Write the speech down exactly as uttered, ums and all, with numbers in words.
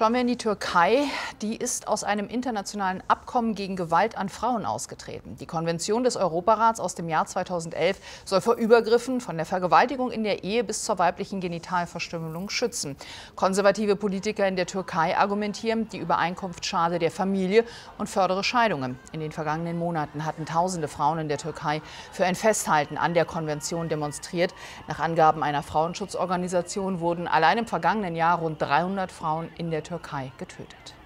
Schauen wir in die Türkei. Die ist aus einem internationalen Abkommen gegen Gewalt an Frauen ausgetreten. Die Konvention des Europarats aus dem Jahr zweitausendelf soll vor Übergriffen von der Vergewaltigung in der Ehe bis zur weiblichen Genitalverstümmelung schützen. Konservative Politiker in der Türkei argumentieren, die Übereinkunft schade der Familie und fördere Scheidungen. In den vergangenen Monaten hatten tausende Frauen in der Türkei für ein Festhalten an der Konvention demonstriert. Nach Angaben einer Frauenschutzorganisation wurden allein im vergangenen Jahr rund dreihundert Frauen in der Türkei getötet.